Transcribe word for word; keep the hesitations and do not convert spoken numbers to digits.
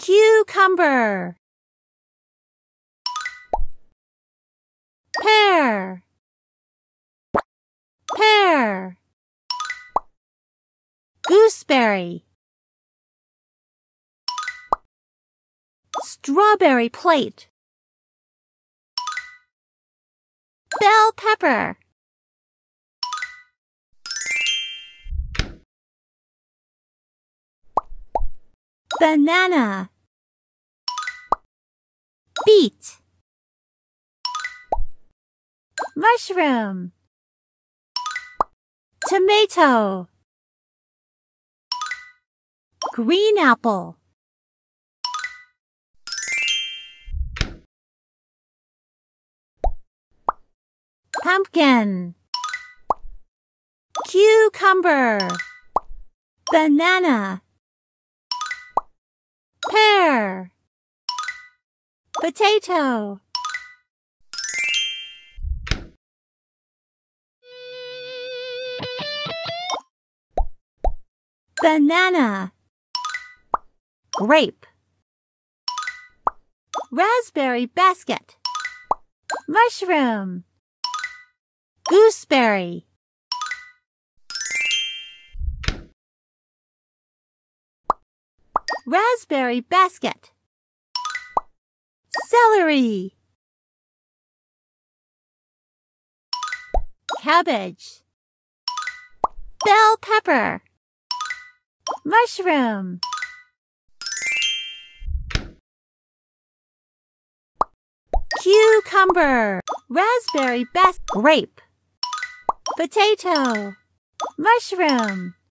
cucumber, pear, pear, gooseberry, strawberry plate, bell pepper, banana, beet, mushroom, tomato, green apple, pumpkin, cucumber, banana, pear, potato, banana, grape, raspberry basket, mushroom, gooseberry, raspberry basket, celery, cabbage, bell pepper, mushroom, cucumber, raspberry basket, grape, potato, mushroom.